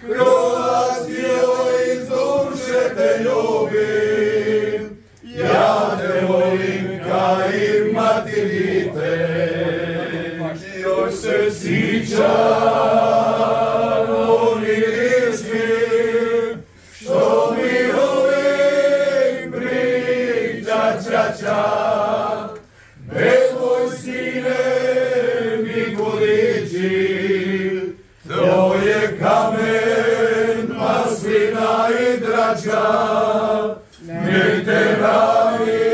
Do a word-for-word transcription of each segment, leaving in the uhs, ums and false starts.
kroz tijelo iz duše te ljubim, ja te volim ka i mati dite, još se sjećam onih riječi, što mi uvijek priča čača. Nemoj sine mi kudići, to je kamen, maslina i drača, nek te rani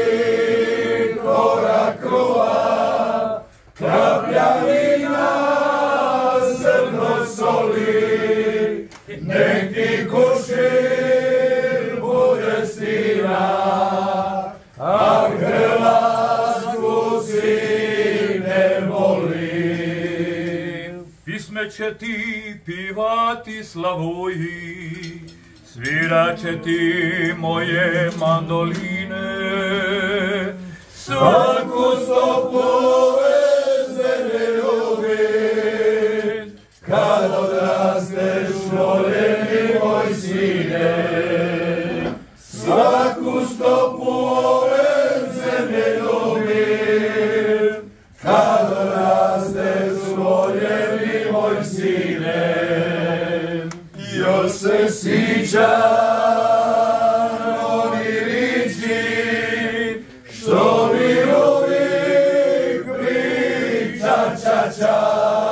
korak krova, kaplja vina, zrno soli, nek ti kušir bude stina, a Hrvatsku si ne volim. Pisme će ti pivati Slavoji, svirat će ti moje mandoline, svaku stopu vezene ljubim, kad odrasteš voljeni moj sine. Svaku stopu vezene ljubim, kad odrasteš voljeni moj sine. Još se sjećam onih riječi, što mi uvijek priča čača.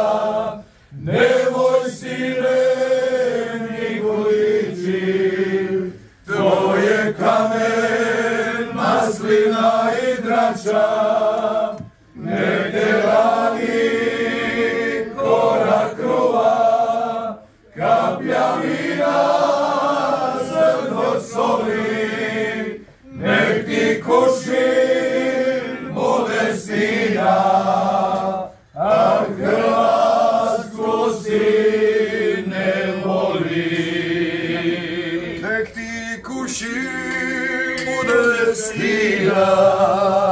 Nemoj sine ni kudići, to je kamen, maslina i drača, nek te rani korak krova, kaplja vina, zrno soli, nek ti kušir bude stina, a Hrvatsku si ne voli. Nek ti kušir bude stina,